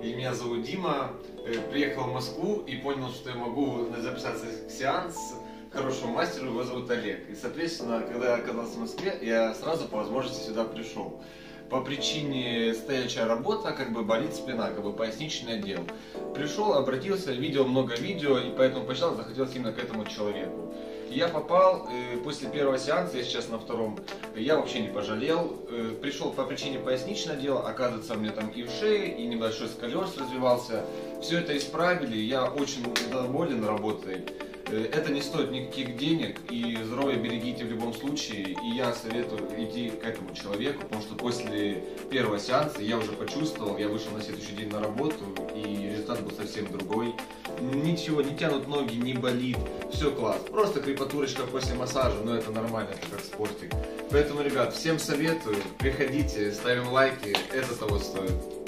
И меня зовут Дима. Приехал в Москву и понял, что я могу записаться к сеанс хорошему мастеру, его зовут Олег. И, соответственно, когда я оказался в Москве, я сразу по возможности сюда пришел. По причине стоячая работа, болит спина, поясничный отдел. Пришел, обратился, видел много видео, и поэтому почитал, захотелось именно к этому человеку. Я попал, после первого сеанса, я сейчас на втором, я вообще не пожалел. Пришел по причине поясничного отдела, оказывается, у меня там и в шее, и небольшой сколиоз развивался. Все это исправили, я очень доволен работой. Это не стоит никаких денег, и здоровье берегите в любом случае. И я советую идти к этому человеку, потому что после первого сеанса я уже почувствовал, я вышел на следующий день на работу, и результат был совсем другой. Ничего, не тянут ноги, не болит, все класс. Просто крепатурочка после массажа, но это нормально, это как спортик. Поэтому, ребят, всем советую, приходите, ставим лайки, это того стоит.